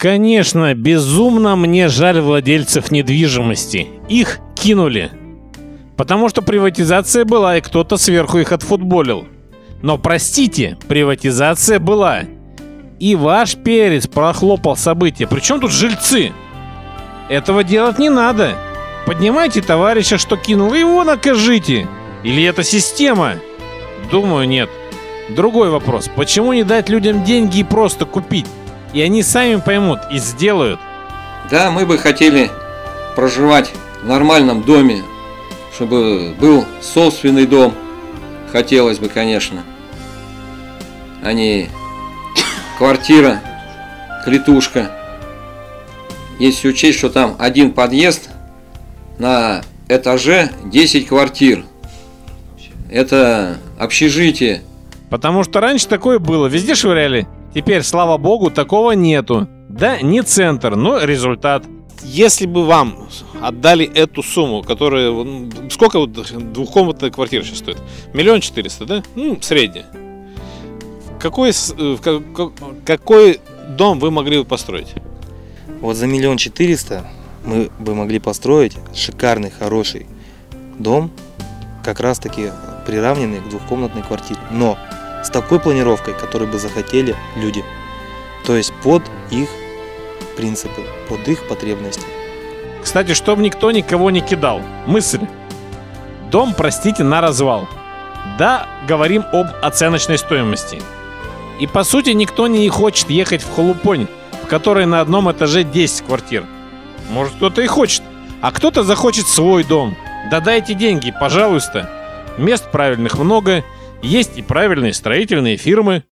Конечно, безумно мне жаль владельцев недвижимости. Их кинули. Потому что приватизация была, и кто-то сверху их отфутболил. Но простите, приватизация была. И ваш перец прохлопал события. Причем тут жильцы? Этого делать не надо. Поднимайте товарища, что кинул, и его накажите. Или это система? Думаю, нет. Другой вопрос. Почему не дать людям деньги и просто купить? И они сами поймут и сделают. Да, мы бы хотели проживать в нормальном доме, чтобы был собственный дом. Хотелось бы, конечно. А не квартира, клетушка. Если учесть, что там один подъезд, на этаже 10 квартир. Это общежитие. Потому что раньше такое было, везде швыряли. Теперь, слава богу, такого нету. Да, не центр, но результат. Если бы вам отдали эту сумму, которая... Сколько вот двухкомнатная квартира сейчас стоит? 1 400 000, да? Ну, средняя. Какой дом вы могли бы построить? Вот за 1 400 000 мы бы могли построить шикарный, хороший дом, как раз таки приравненный к двухкомнатной квартире. Но с такой планировкой, которую бы захотели люди. То есть под их принципы, под их потребности. Кстати, чтобы никто никого не кидал. Мысль. Дом, простите, на развал. Да, говорим об оценочной стоимости. И по сути никто не хочет ехать в Холупонь, в которой на одном этаже 10 квартир. Может, кто-то и хочет, а кто-то захочет свой дом. Да дайте деньги, пожалуйста. Мест правильных много, есть и правильные строительные фирмы.